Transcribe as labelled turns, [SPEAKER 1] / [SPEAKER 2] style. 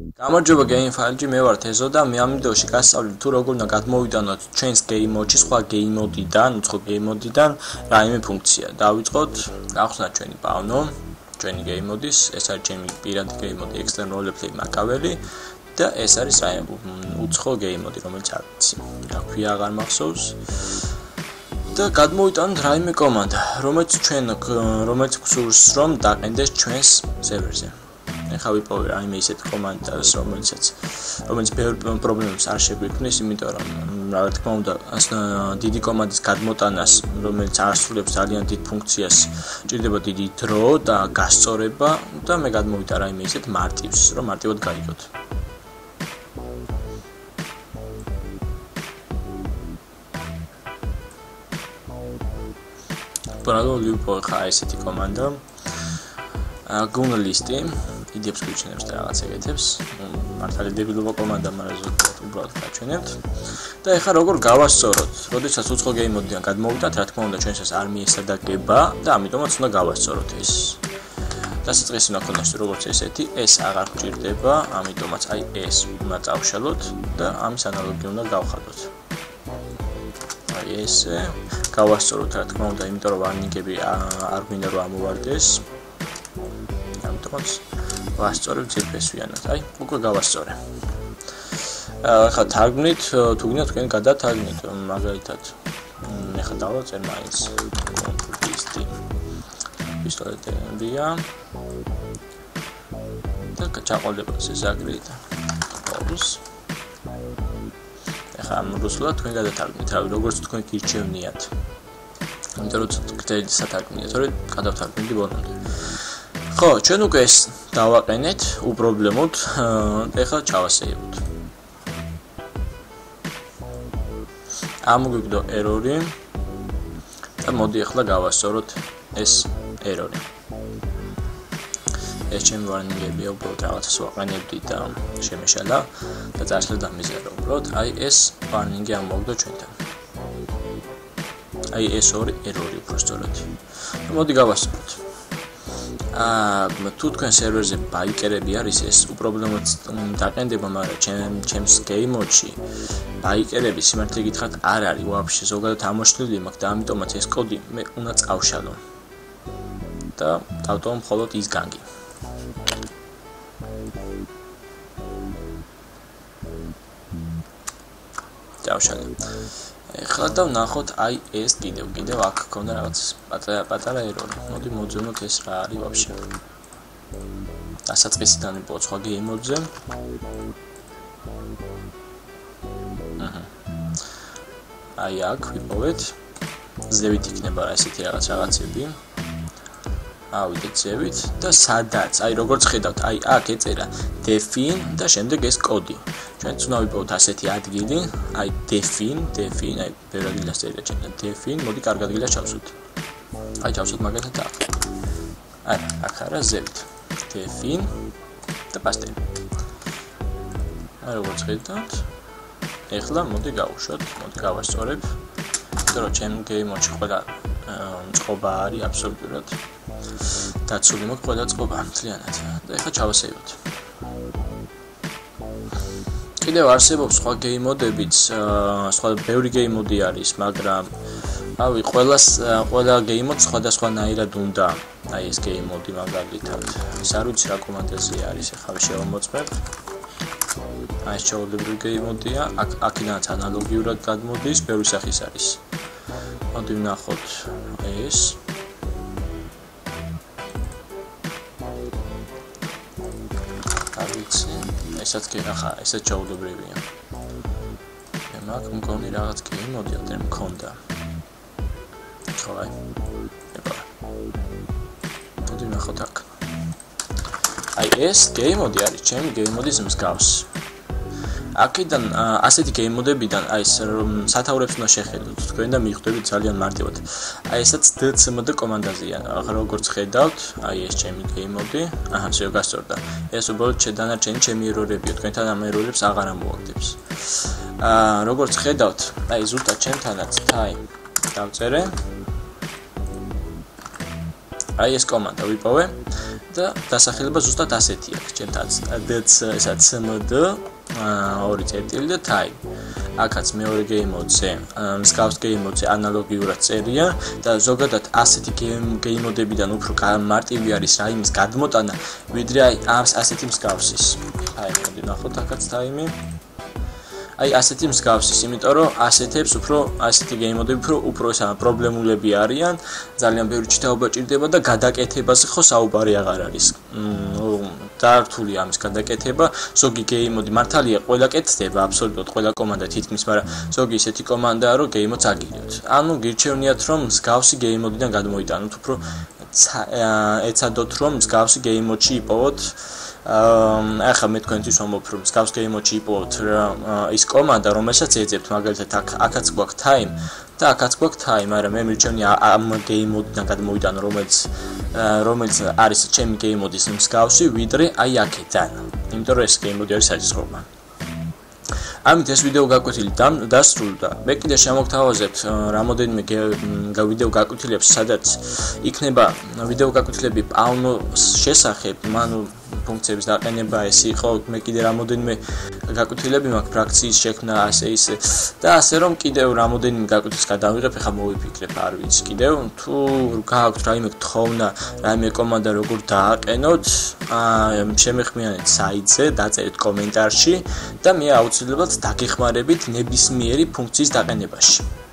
[SPEAKER 1] გამარჯობა game file-ში, მე ვარ თეზო და მე ამ ვიდეოში გასწავლებ თუ როგორ უნდა გადმოვიტანოთ ჩვენს game mode-ში სხვა game mode-დან, უცხო game mode-დან რაიმე ფუნქცია. დავიწყოთ, გავხსნათ ჩვენი პავნო, ჩვენი game mode-ის, ეს არის ჩემი პირადი game mode, external roleplay მაკაველი და ეს არის რაიმე უცხო game mode, რომელიც არ ვიცი. რა ქვია, აღარ მახსოვს. და გადმოვიტანოთ რაიმე კომანდა, რომელიც გსურს რომ დაყენდეს ჩვენს სერვერზე. ეხლა ვიპოვე რაიმე ისეთი კომანდას, რომელიც ბევრ პრობლემებს არ შეგვიქმნის, იმიტომ რომ რა თქმა უნდა, დიდი კომანდის გადმოტანას, რომელიც ასრულებს ძალიან დიდ ფუნქციას, ჭირდება დიდი დრო და გასწორება და მე გადმოვიტან რაიმე ისეთ მარტივს, რომ მარტივად გაიგოთ. პრობლემა ვიპოვე ხა ესეთი კომანდა. Google list-ი იდეებს გვიჩნევს და რაღაც ეგეთებს. მართალი დებილობა კომანდა, მაგრამ ზოგადად უბრალოდ გაჩვენებთ. და ეხლა როგორ გავასწოროთ? როდესაც უცხო game mode-დან გადმოვიდეთ, რა თქმა უნდა, ჩვენსაც არ მიესადაგება და ამიტომაც უნდა გავასწოროთ ეს. დასაწყისი უნდა ქონდეს როგორც ესეთი, ეს აღარ გჭირდება, ამიტომაც აი ეს უნდა წავშალოთ და ამის ანალოგი უნდა გავხადოთ. აი ესე გავასწოროთ, რა თქმა უნდა, იმიტომ რომ ვარნინგები არ გვინდა რომ ამოვარდეს. ამიტომაც ვასწორებ ძირფესვიანად. აი, უკვე გავასწორე. ახლა თარგმნით, თუ გინდა თქვენ გადათარგმნით, მაგალითად, ახლა დავაწერ მაინც list-ი. პისტოლეტებია. და ჩაყოლებას ეს აგრიდა. ოპს. ახლა რუსულად თქვენ გადათარგმნით, როგორც თქვენ გირჩევნიათ. იმიტომ რომ გრძელი სათარგმნია, თორე გადავთარგმნით ბოლომდე. ხო, ჩვენ უკვე ეს დავაყენეთ უპრობლემოდ, ეხლა ჩავასეიროთ. ამოგვიგდო ერორი და მოდი ახლა გავასწოროთ ეს ერორი. ეს ჩემი ვარნინგებია, უბრალოდ რაღაცას ვაყენებდი და შემეშალა და წარსულა დამიზერა უბრალოდ. აი ეს ვარნინგი ამოგვიგდო ჩვენთან. აი ეს ორი ერორი უბრალოდ. მოდი გავასწოროთ. თუ თქვენ სერვერზე ბაიკერები არის ეს უპრობლემოდ დაყენდება, მაგრამ ჩემს game mode-ში ბაიკერები სიმართლე გითხრათ არ არის ვაფშე ზოგადად ამოშლილი მაქვს და ამიტომაც ეს კოდი მე უნდა წავშალო და დავტოვო მხოლოდ ის განგი. დავშალე. ეხლა და ვნახოთ აი ეს კიდევ აქ ქონდა რაღაც პატარა ერორი. მოდი მოძებნოთ ეს რა არის ვაფშე. დასაწყისიდან ვიპოვოთ სხვა game mode-ზე. აი აქ ვიპოვეთ. ზევით იქნება ესეთი რაღაცები. ავიდეთ ზევით და სადაც, აი როგორც ხედავთ, აი აქ ეწერა define და შემდეგ ეს კოდი. ჩვენც უნდა ვიპოვოთ ასეთი ადგილი, აი define, აი ბევრ ადგილას წერია ჩემთან define, მოდი კარგად გილა ჩავსვით. აი ჩავსვით მაგალითად აქ. აი აქ არა ზევით. define და პასტე. აი როგორც ხედავთ, ეხლა მოდი გავუშვოთ, მოდი გავასწორებ. იმიტომ რომ ჩემ game mode-ში ყველა წყობა არის აბსოლუტურად. დაცული მაქვს ყველა წყობა მთლიანად. და ეხლა ჩავასეიროთ. კიდევ არსებობს სხვა game mode-ებიც, სხვა ბევრი game mode არის, მაგრამ რავი, ყველა game mode სხვადასხვანაირად უნდა. აი ეს game mode მაგალითად. ეს არ ვიცი რა კომანდაზე არის, ახლა შევამოწმებ. აი ეს ჩაოლებრივი game mode-ია, აქედანაც ანალოგიურად გადმოდის, ბევრი სახის არის. მოდი ვნახოთ ეს. ესაც კი ახლა ესეც ჩაულებრივია. მე მაქვს მგონი რაღაც game mode არ მქონდა. ხო აი. ება. მოდი ნახოთ აქ. აი ეს game mode არის ჩემი game mode-ის მსგავს. აქედან ასეთი game mode-ებიდან აი ეს სათაურებს უნდა შეხედოთ თქვენ და მიხვდებით ძალიან მარტივად. აი ესაც dcmd კომანდაზეა. ახლა როგორც ხედავთ, აი ეს ჩემი game mode. აჰა, შეო გასწორდა. ეს უბრალოდ დანარჩენი ჩემი ერორებია. თქვენთან ამ ერორებს აღარ ამოვაგდებს. როგორც ხედავთ, აი ზუსტად ჩემთანაც time დავწერე. აი ეს კომანდა ვიპოვე და დასახელება ზუსტად ასეთი აქვს ჩემთაც dc ესაც cmd 2 წერტილი და time აქაც მეორე game mode-ზე მსგავს game mode-ზე ანალოგიურად წერია და ზოგადად ასეთი game mode-ებიდან უფრო მარტივი არის რაიმის გადმოტანა ვიდრე ასეთი მსგავსის აი მოდი ნახოთ აქაც time აი ასეთი მსგავსის, იმიტომ რომ ასეთებს უფრო ასეთი game mode-ები უფრო პრობლემულები არიან, ძალიან ბევრი ჩიტაობა ჭირდება და გადაკეთებაზე ხო საუბარი აღარ არის. დაართულია ამის გადაკეთება, ზოგი game mode მართალია ყველა კეთდება, აბსოლუტურად ყველა კომანდა თითქმის, მაგრამ ზოგი ისეთი კომანდაა, რომ game mode-ს აგირებთ. ანუ გირჩევნიათ, რომ მსგავსი game mode-დან გადმოიტანოთ, უფრო ეცადოთ, რომ მსგავსი game mode-ში იპოვოთ ახლა მე თქვენთვის ვამბობ რომ მსგავს game mode-ში იპოვოთ ის კომანდა რომელსაც ეძებთ მაგალითად აქაც გვაქვს time და აქაც გვაქვს time მაგრამ მე მირჩევნია ამ game mode-დან გადმოვიტანო რომელიც არის ჩემი game mode-ის მსგავსი ვიდრე აი აქედან იმიტომ რომ ეს game mode არის საჭიროება ამით ეს ვიდეო გაკვეთილი დასრულდა. მე კიდე შემოგთავაზებთ რამოდენიმე ვიდეო გაკვეთილებს, სადაც იქნება ვიდეო გაკვეთილები პაუნოს შესახებ, მანუ ფუნქციების დაყენება ეს იყო, მე კიდე რამოდენიმე გაკვეთილები მაქვს ფრაქციის შექმნა, ასე ისე და ასე რომ კიდევ რამოდენიმე გაკვეთილს გადავიღებ, ახლა მოვიფიქრებ, არ ვიცი კიდევ თუ გააქვთ რაიმე გთხოვნა, რაიმე კომანდა როგორ დააყენოთ, შემეხმიანეთ საიტზე, დაწერეთ კომენტარში და მე აუცილებლად დაგეხმარებით ნებისმიერი ფუნქციის დაყენებაში.